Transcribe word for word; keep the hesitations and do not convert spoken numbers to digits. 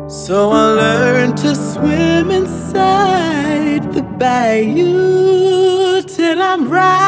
So I learned to swim inside the bayou till I'm right